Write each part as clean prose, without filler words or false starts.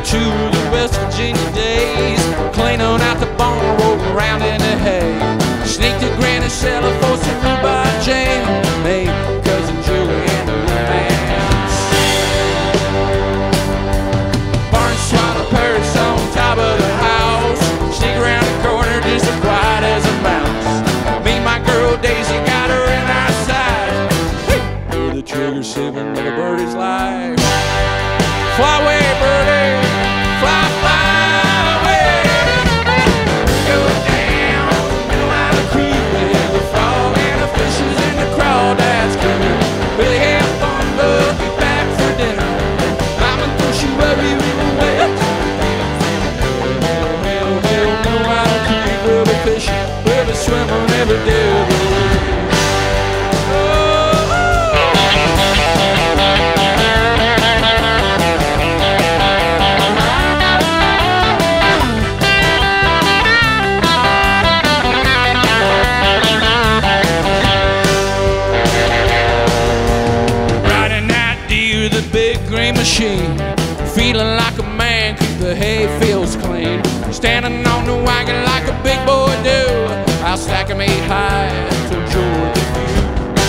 to the West Virginia days, cleaning out the barn, rolling around in the hay. Sneaked to Granny Cellar for some rhubarb jam, made cousin Julie and the romance. Barn swallow purse on top of the house, sneak around the corner just as quiet as a mouse. Me and my girl Daisy got her in our sight. Pull the trigger, saving the birdie's life. Fly away, birdie, fly, fly away. Go down the Line Creek with the frog and the fishes and the crawdads coming. Really have fun, but be back for dinner. I'ma push you up, you wet. The Line Creek, we'll be fishing, we'll be swimming every day. Machine, feeling like a man, keep the hay fields clean. Standing on the wagon like a big boy do. I'll stack 'em 8 high till Georgia view.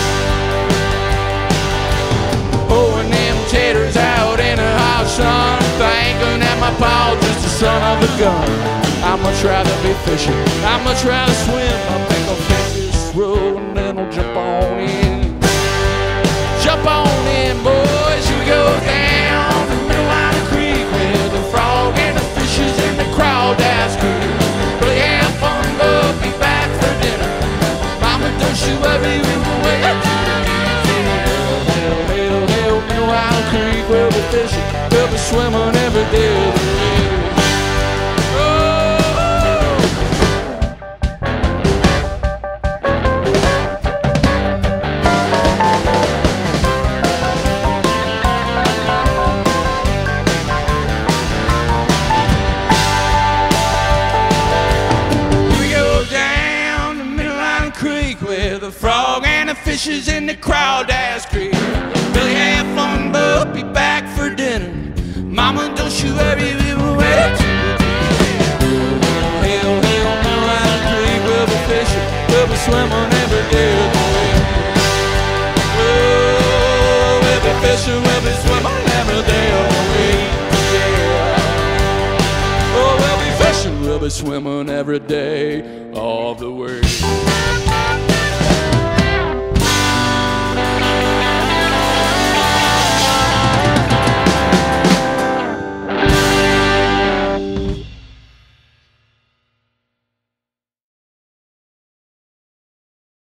Pulling them taters out in the hot sun, thinking that my pa's just the son of a gun. I'd much rather be fishing, I'd much rather swim. I'll pick a fish roll and then I'll jump on in. Jump on in, boys, we go down the Line of Creek with the frog and the fishes and the crawdads creek. Really have fun, but be back for dinner. Mama, don't you worry, we will wait. Hell, the Line of Creek, we'll be fishing, we'll be swimming every day. The frog and the fishes in the crawdads creek. Really have fun, but be back for dinner. Mama, don't you worry, we will wait. Hell, the Line Creek, we'll be fishing, we'll be swimming every day. Oh, we'll be fishing, we'll be swimming every day. Oh, we'll be fishing, we'll be swimming every day of the way.